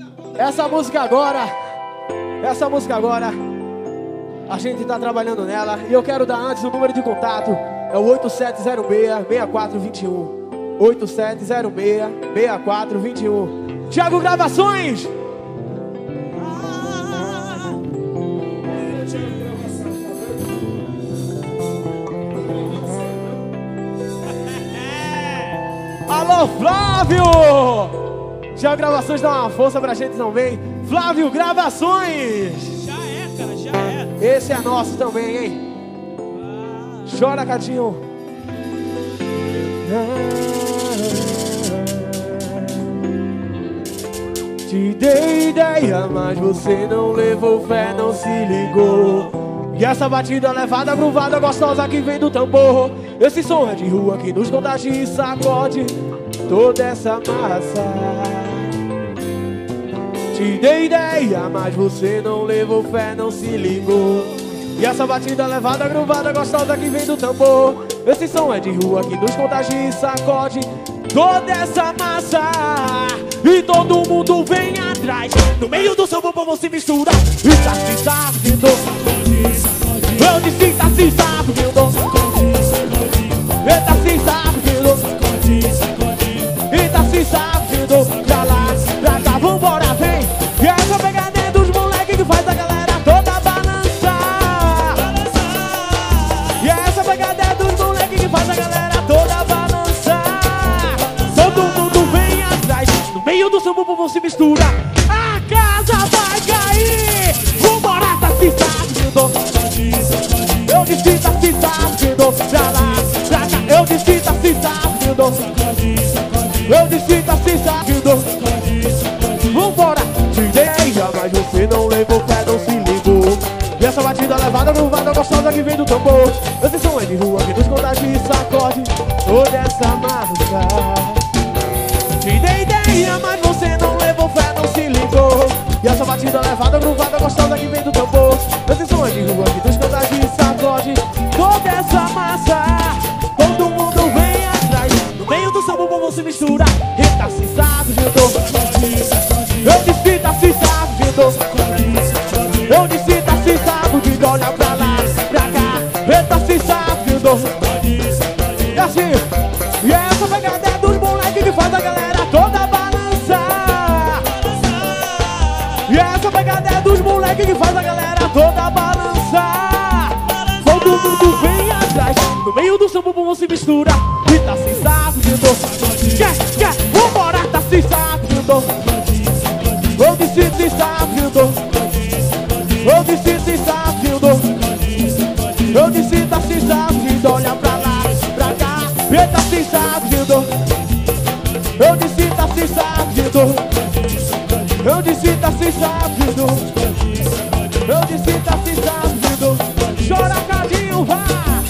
Essa música agora, a gente tá trabalhando nela. E eu quero dar antes o número de contato. É o 8706-6421. 8706-6421. Thiago Gravações. Alô, Flávio! Thiago Gravações, dá uma força pra gente também. Flávio Gravações! Já é, cara, já é. Esse é nosso também, hein? Chora, Cadinho. Te dei ideia, mas você não levou fé, não se ligou. E essa batida levada, gruvada, gostosa que vem do tambor. Esse som é de rua que nos contagia e sacode toda essa massa. Te dei ideia, mas você não levou fé, não se ligou. E essa batida levada, gruvada, gostosa que vem do tambor. Esse som é de rua que nos contagia e sacode toda essa massa. E todo mundo vem atrás. No meio do seu povo se mistura. E tá se sacudindo. Eu disse tá se sacudindo. E tá se sacudindo. E tá se sacudindo. Pra lá, pra cá, vambora, vem. E essa pegada é dos moleques que faz a galera toda balançar. E essa pegada é dos moleques que faz a galera toda balançar. Todo mundo vem atrás. No meio do seu povo se mistura. A casa vai cair. Vambora, tá se sacudindo. Eu disse tá se sacudindo. Pra lá, pra cá. Eu disse tá se sacudindo. Eu disse tá se sacudindo. Vambora. Te ideia, mas você não levou fé, não se ligou. E essa batida levada, gruvada, gostosa que vem do tambor. Esse som é de rua que nos contagia e sacode toda essa massa. Te dei ideia, mas você não levou fé, não se ligou. E essa batida levada, gruvada, gostosa que vem do tambor. Esse som é de rua que nos contagia e sacode toda essa massa. Todo mundo vem atrás. No meio do seu povo se mistura. E tá se sacudindo. Eu disse tá se sacudindo. Eu disse tá se sacudindo. Olha pra lá, pra cá. E tá se sacudindo. E assim, e essa pegada é dos moleques que faz a galera toda balançar. E essa pegada é dos moleques que faz a galera toda balançar. Todo mundo vem atrás. No meio do seu bumbum se mistura. E tá se sacudindo. Quer, vambora, tá se sacudindo. Eu disse se sacudindo. Eu disse se sacudindo. Eu disse tá se sacudindo. Olha pra lá, pra cá. E tá se sacudindo. Eu disse tá se sacudindo. Eu disse tá se sacudindo. Eu disse tá se sacudindo. Chora, Cadinho, vá!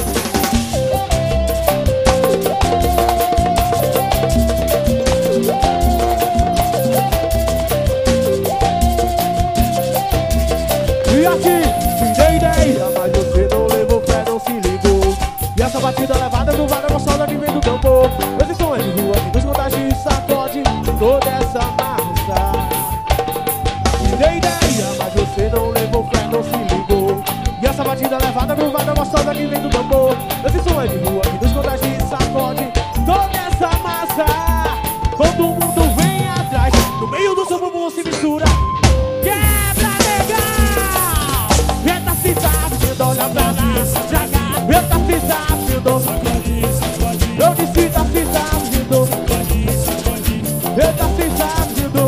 E aqui, te dei ideia, mas você não levou fé, não se ligou. E essa batida levada, gruvada, gostosa que vem do tambor. Esse som é de rua que nos contagia e sacode toda essa massa. Te dei ideia, mas você não levou fé, não se ligou. E essa batida levada, gruvada, gostosa que vem do tambor. Esse som é de rua que nos contagia e sacode toda essa massa. Todo mundo vem atrás. No meio do seu bumbum se mistura. Quebra legal! Eita se sacudindo, olha pra lá, pra cá. Eita se sacudindo. Eu disse tá se sacudindo. Eita se sacudindo.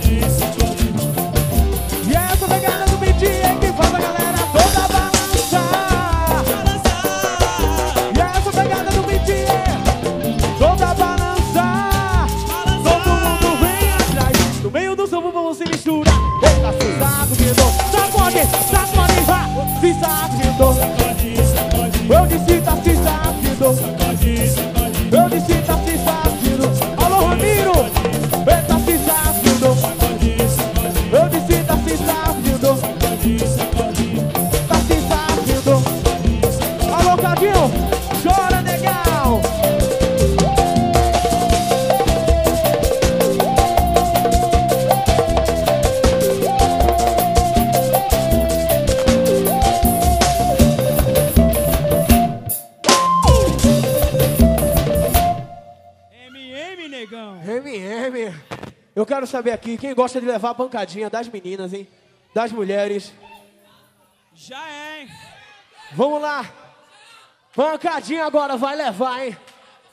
E essa pegada do BT que faz a galera toda balançar. E essa pegada do BT toda balançar. Todo mundo vem atrás. No meio do seu bumbum se mistura. Eita se sacudindo. Sacode, sacode, vá. Se sacudindo. Eu disse tá se sacudindo. PM, eu quero saber aqui, quem gosta de levar a pancadinha das meninas, hein? Das mulheres. Já é, hein? Vamos lá. Pancadinha agora, vai levar, hein?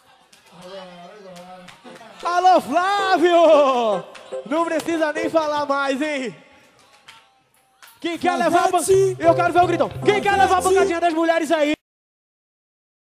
Alô, Flávio! Não precisa nem falar mais, hein? Quem quer levar a pancadinha? Eu quero ver o gritão. Quem quer levar a pancadinha das mulheres aí?